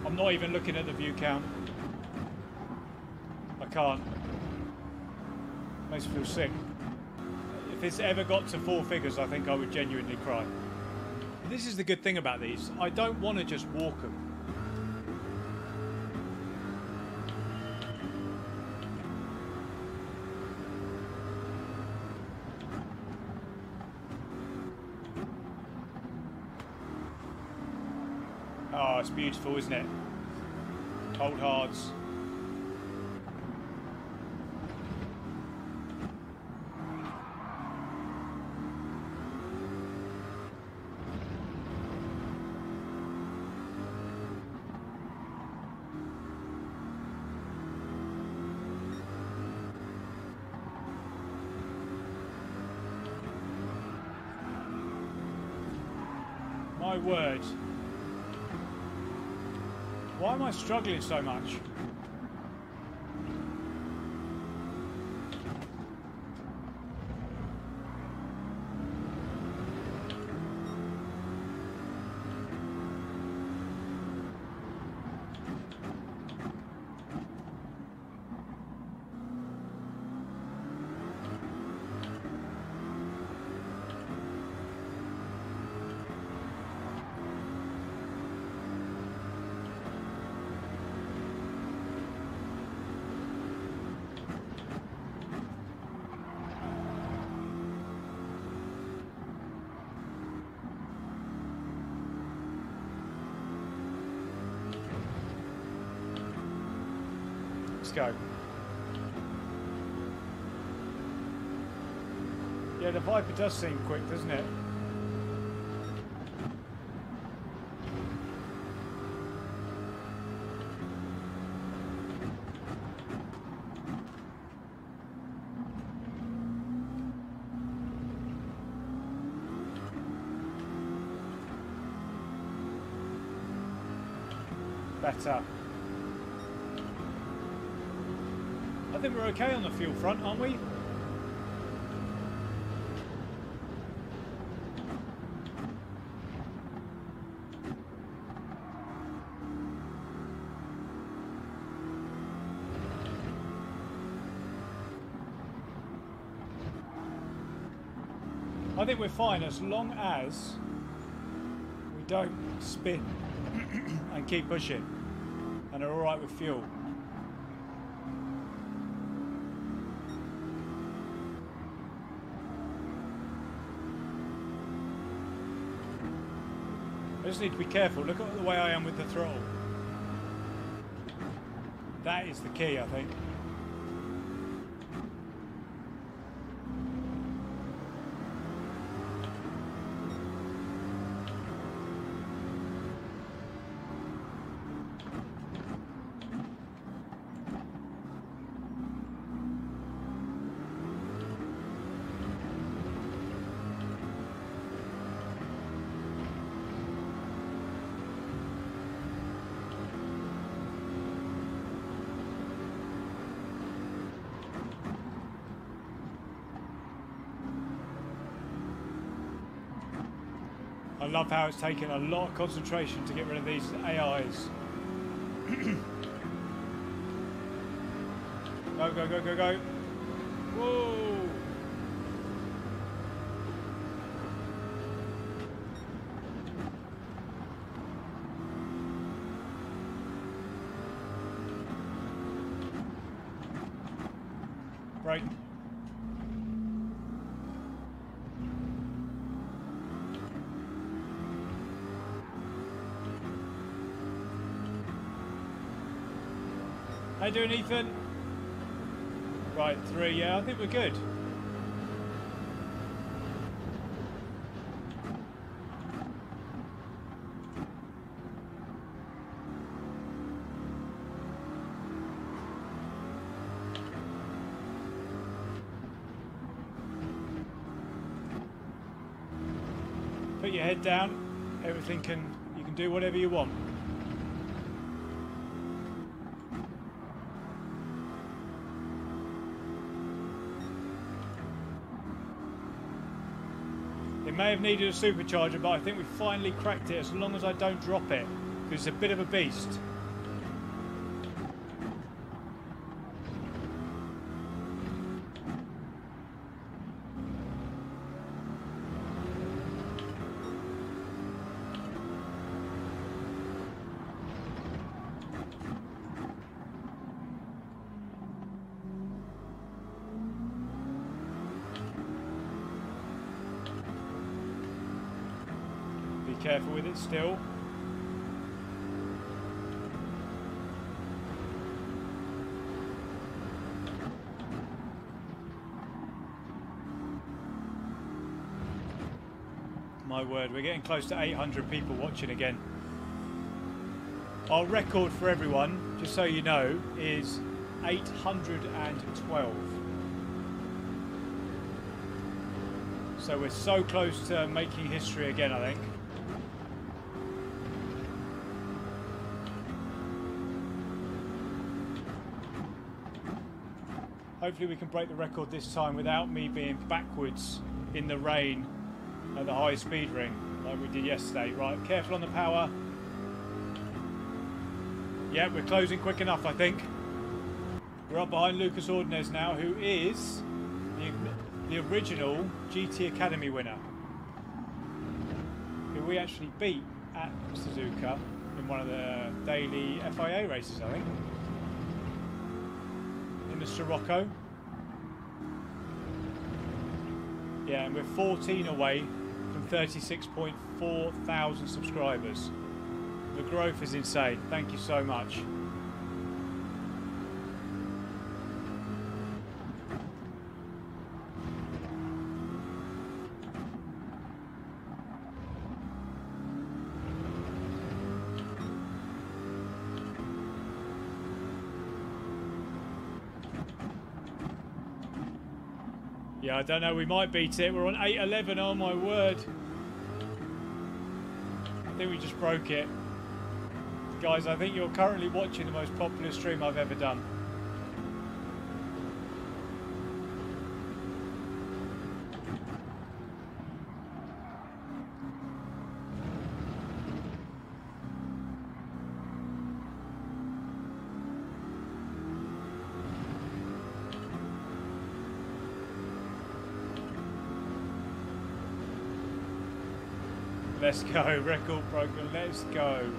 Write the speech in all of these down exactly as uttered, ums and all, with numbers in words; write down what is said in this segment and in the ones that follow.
I'm not even looking at the view count. I can't. Makes me feel sick. If it's ever got to four figures, I think I would genuinely cry. This is the good thing about these. I don't want to just walk them. Oh, it's beautiful, isn't it? Cold Hards. My word. Why am I struggling so much? Go. Yeah, the Viper does seem quick, doesn't it? Better. I think we're okay on the fuel front, aren't we? I think we're fine as long as we don't spin and keep pushing and are alright with fuel. I just need to be careful. Look at the way I am with the throttle. That is the key, I think. I love how it's taken a lot of concentration to get rid of these A Is. Go, go, go, go, go. Whoa! Brake. How you doing, Ethan? Right, three, yeah, I think we're good. Put your head down, everything can, you can do whatever you want. May have needed a supercharger, but I think we finally cracked it as long as I don't drop it, because it's a bit of a beast. careful with it still. My word, we're getting close to eight hundred people watching again. Our record for everyone, just so you know, is eight hundred twelve. So we're so close to making history again, I think. Hopefully we can break the record this time without me being backwards in the rain at the high speed ring like we did yesterday. Right, careful on the power. Yeah, we're closing quick enough, I think. We're up behind Lucas Ordonez now, who is the, the original G T Academy winner, who we actually beat at Suzuka in one of the daily F I A races, I think, in the Sirocco. Yeah, and we're fourteen away from thirty-six point four thousand subscribers. The growth is insane. Thank you so much. Yeah, I don't know, we might beat it. We're on eight eleven, oh my word. I think we just broke it. Guys, I think you're currently watching the most popular stream I've ever done. Let's go, record broken, let's go.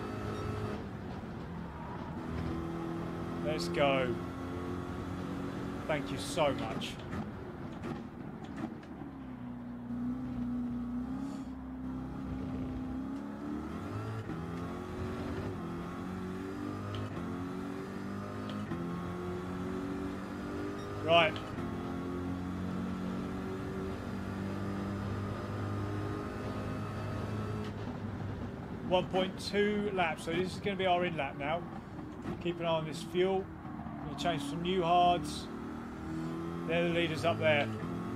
Let's go. Thank you so much. Right. one point two laps, so this is going to be our in lap now. Keep an eye on this fuel. I'm going to change some new hards. They're the leaders up there.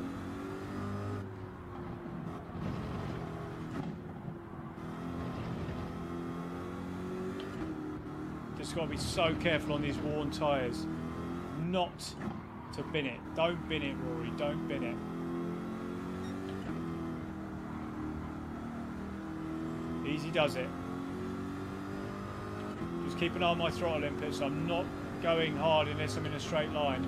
Just got to be so careful on these worn tyres. Not to bin it. Don't bin it, Rory. Don't bin it. Easy does it. Just keep an eye on my throttle input so I'm not going hard unless I'm in a straight line.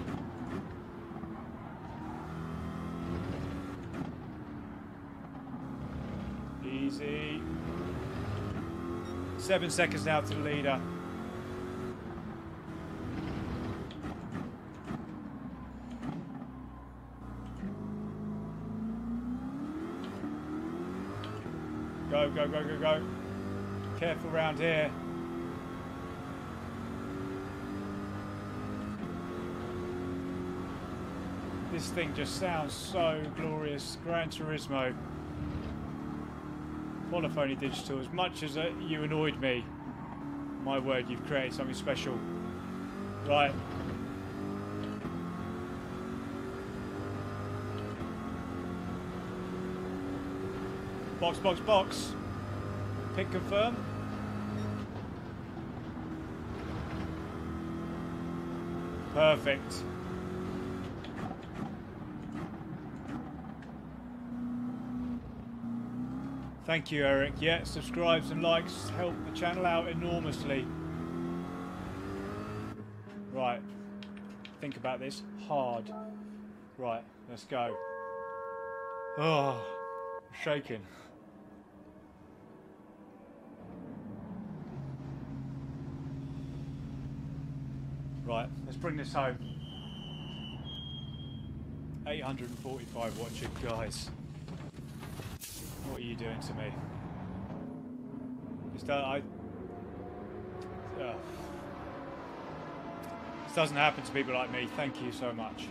Easy. Seven seconds now to the leader. Go, go, go, go, go. Careful round here. This thing just sounds so glorious. Gran Turismo. Monophony Digital, as much as uh, you annoyed me, my word, you've created something special. Right. Box, box, box. Pit confirm. Perfect. Thank you, Eric. Yeah, subscribes and likes help the channel out enormously. Right. Think about this hard. Right, let's go. Oh, I'm shaking. Right, let's bring this home. eight hundred forty-five watching, guys. What are you doing to me? Just, uh, I, uh, this doesn't happen to people like me. Thank you so much.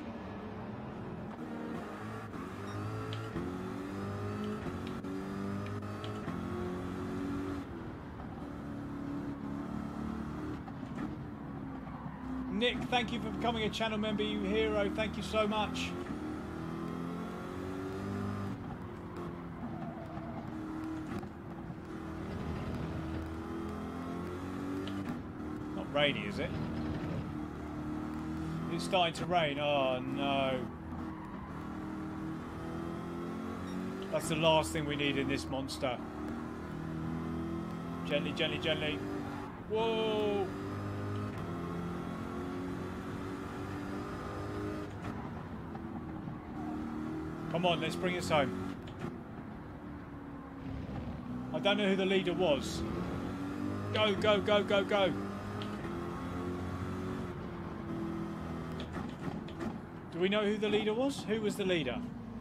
Nick, thank you for becoming a channel member, you hero. Thank you so much. Not rainy, is it? It's starting to rain. Oh no. That's the last thing we need in this monster. Gently, gently, gently. Whoa! Come on, let's bring us home. I don't know who the leader was. Go, go, go, go, go. Do we know who the leader was? Who was the leader?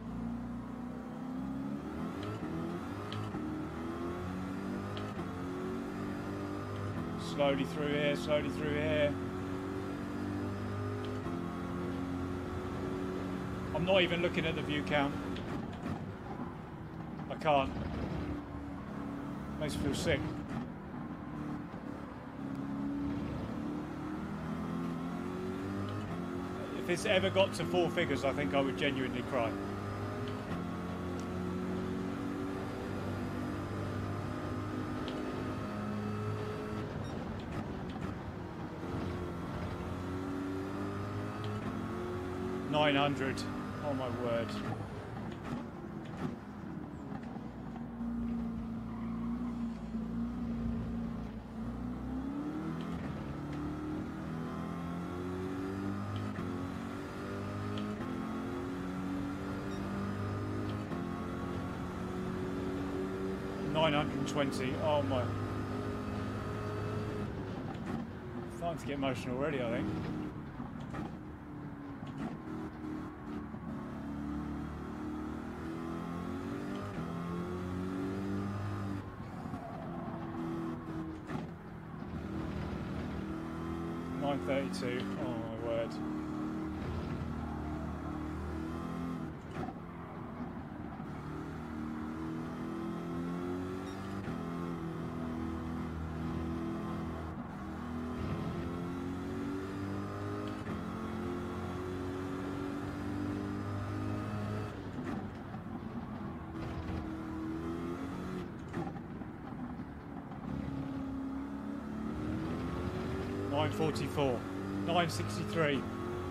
Slowly through here, slowly through here. I'm not even looking at the view count. I can't. Makes me feel sick. If it's ever got to four figures, I think I would genuinely cry. nine hundred. Oh my word. nine hundred twenty. Oh my. I'm starting to get emotional already, I think. nine thirty-two. Oh my word. nine forty-four, nine sixty-three.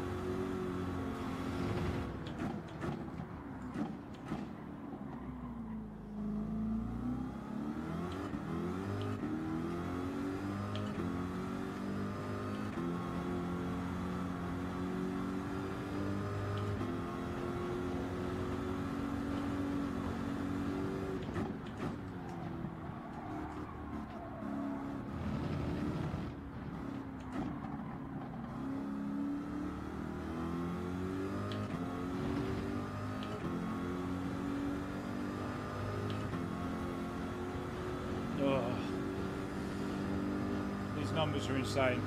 Numbers are insane.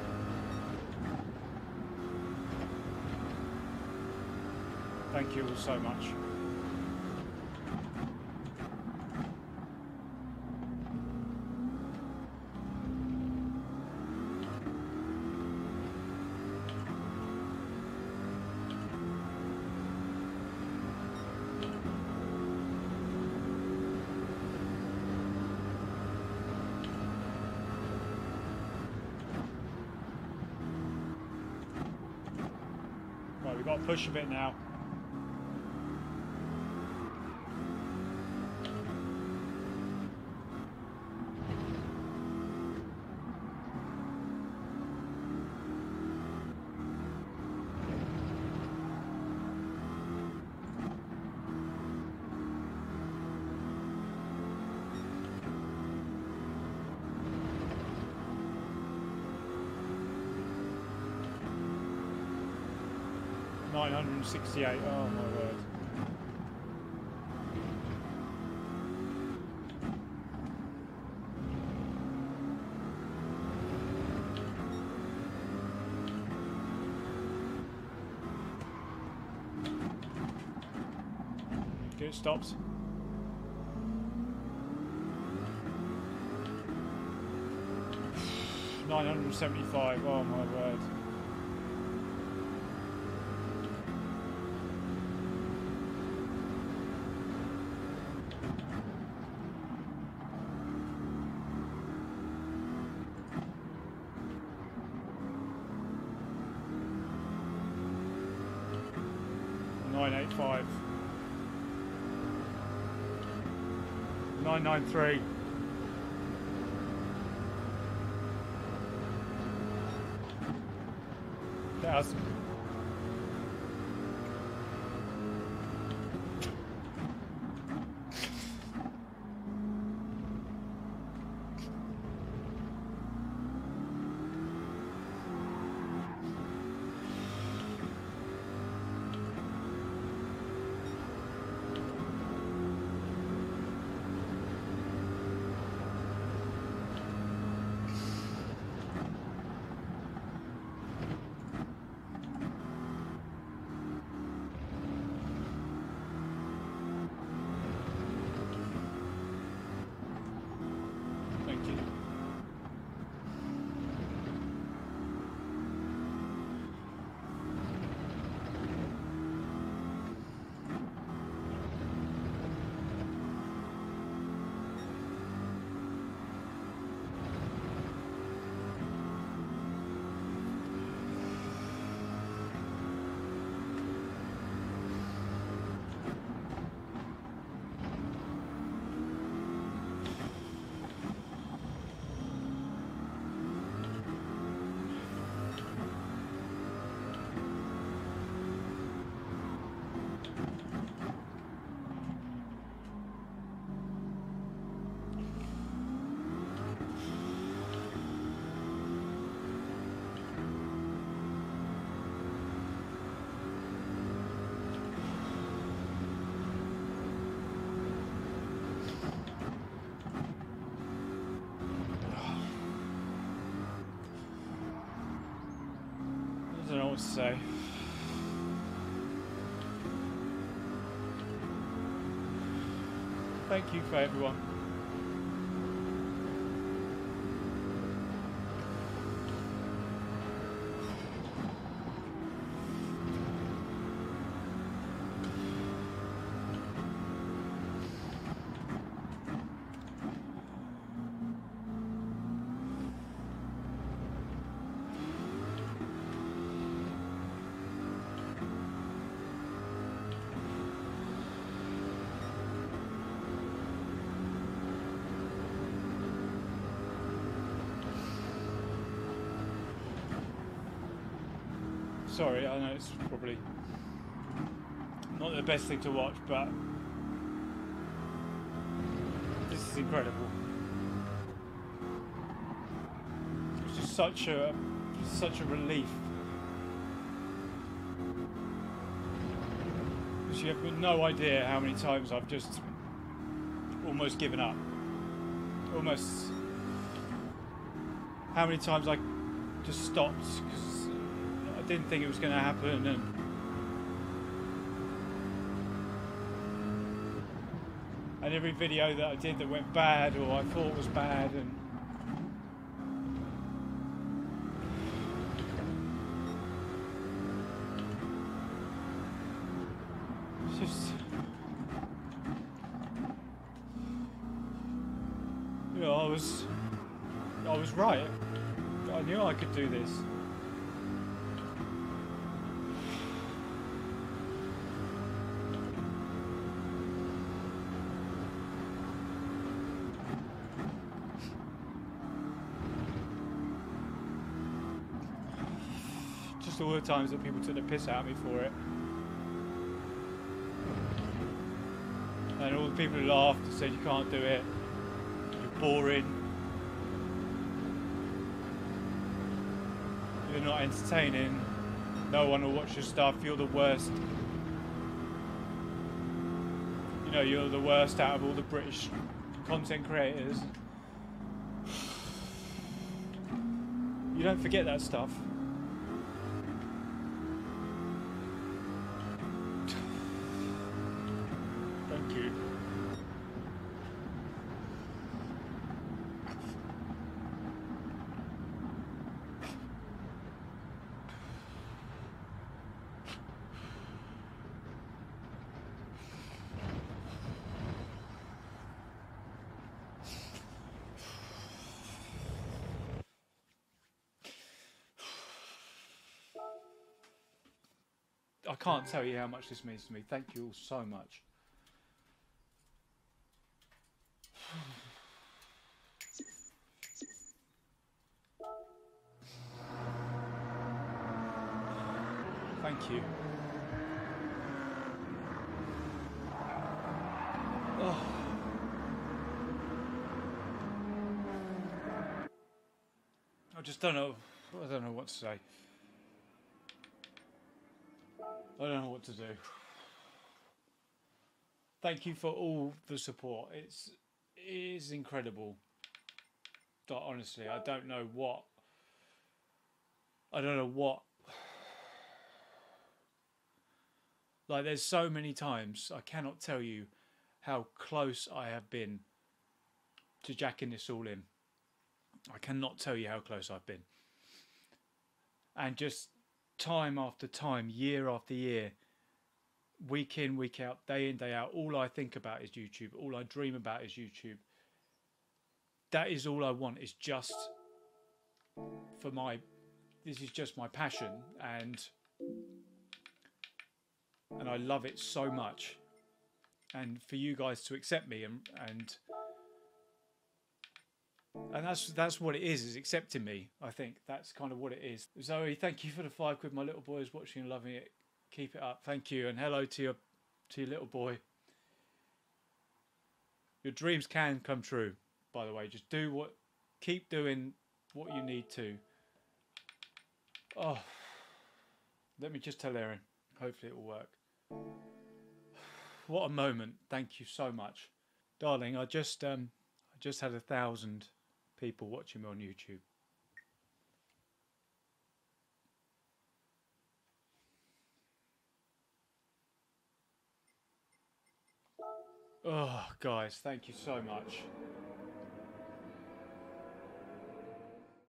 Thank you all so much. We've got to push a bit now. nine hundred sixty-eight. Oh my word. till it stops. nine hundred seventy-five, oh my word. nine eighty-five. nine ninety-three. Thousand. I don't know what to say. Thank you for everyone. Sorry, I know it's probably not the best thing to watch, but this is incredible. It's just such a such a relief. Because you have no idea how many times I've just almost given up. Almost how many times I just stopped because I didn't think it was going to happen, and and every video that I did that went bad or I thought was bad, and it's just, you know, I was I was right. I knew I could do this. Just all the times that people took the piss out of me for it. And all the people who laughed and said you can't do it, you're boring, you're not entertaining, no one will watch your stuff, you're the worst. You know, you're the worst out of all the British content creators. You don't forget that stuff. I can't tell you how much this means to me. Thank you all so much. Thank you. Oh. I just don't know. I don't know what to say. I don't know what to do. Thank you for all the support. It's it is incredible. But honestly, I don't know what. I don't know what. Like, there's so many times I cannot tell you how close I have been to jacking this all in. I cannot tell you how close I've been. And just time after time, year after year, week in, week out, day in, day out, all I think about is YouTube. All I dream about is YouTube. That is all I want, is just for my, this is just my passion, and and I love it so much. And for you guys to accept me and and and that's that's what it is, is accepting me. I think that's kind of what it is. Zoe, thank you for the five quid. My little boy is watching and loving it. Keep it up. Thank you, and hello to your to your little boy. Your dreams can come true, by the way. Just do what, keep doing what you need to. Oh, let me just tell Erin. Hopefully it will work. What a moment. Thank you so much. Darling, I just um I just had a thousand people watching me on YouTube. Oh, guys, thank you so much.